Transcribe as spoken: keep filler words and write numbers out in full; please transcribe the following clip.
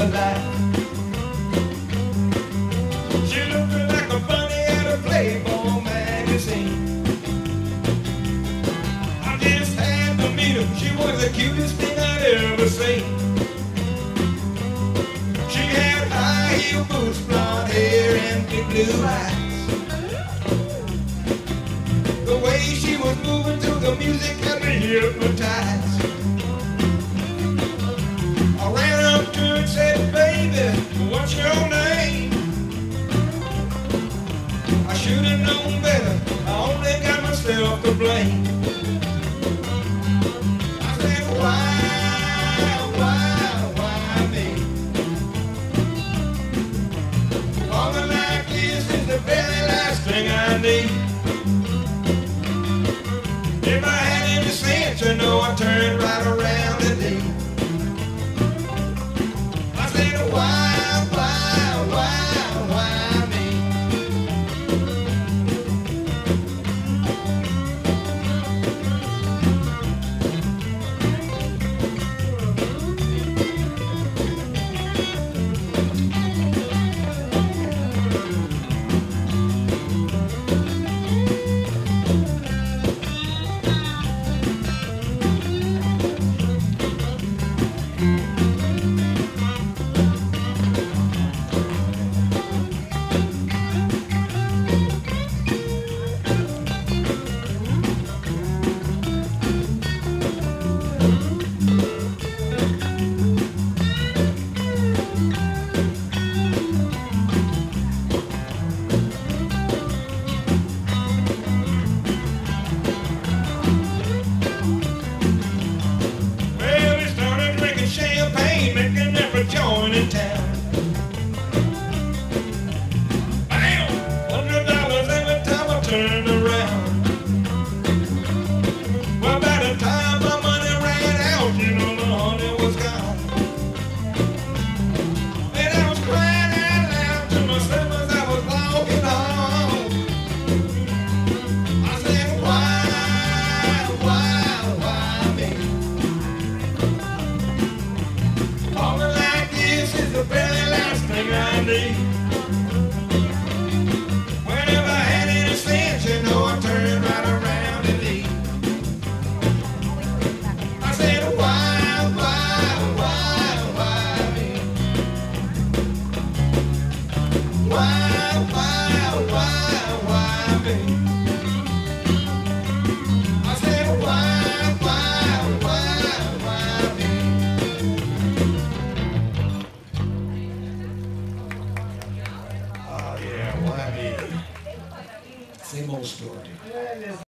her life. She looked like a bunny at a Playboy magazine. I just had to meet her. She was the cutest thing I'd ever seen. She had high heel boots, blonde hair, and big blue eyes. The way she was moving to the music had me hypnotized. I ran up to her and said, "Baby, what's your name?" I should have known better. I only got myself to blame. I said, "Why, why, why me? A woman like this is the very last thing I need. If I had any sense, you know, I'd turn right around and leave." I said, "Why, why, why, why me?" In town. Bam! Hundred dollars every time I turned around. Well, by the time my money ran out, you know the honey was gone. And I was crying out loud to myself as I was walking home. I said, "Why, why, why me? All the this is the very last thing I need. Whenever I had any sense, you know, I turned right around and leave." I said, "Why, why, why, why me? Why, why, why, why me?" I said, "Why, why, why, why me?" Same old story.